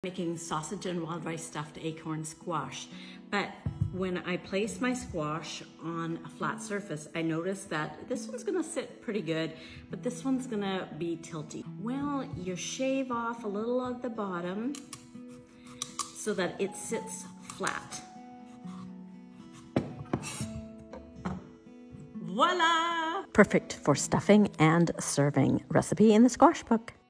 Making sausage and wild rice stuffed acorn squash. But when I place my squash on a flat surface, I noticed that this one's gonna sit pretty good, but this one's gonna be tilty. Well, you shave off a little of the bottom so that it sits flat. Voila! Perfect for stuffing and serving. Recipe in the squash book.